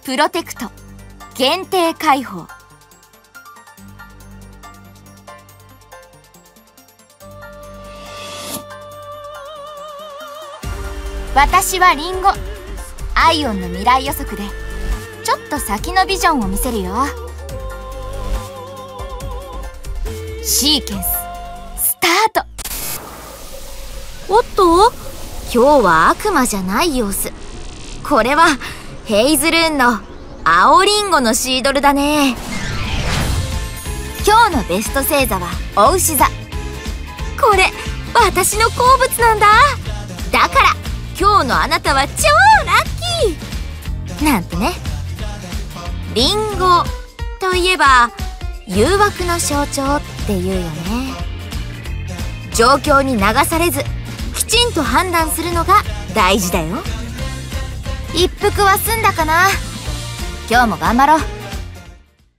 プロテクト限定開放。私はリンゴ。アイオンの未来予測でちょっと先のビジョンを見せるよ。シーケンススタート。おっと、今日は悪魔じゃない様子。これはヘイズルーンの青リンゴのシードルだね。今日のベスト星座はお牛座。これ私の好物なんだ。だから今日のあなたは超ラッキーなんてね。リンゴといえば誘惑の象徴っていうよね。状況に流されずきちんと判断するのが大事だよ。一服は済んだかな。今日も頑張ろう。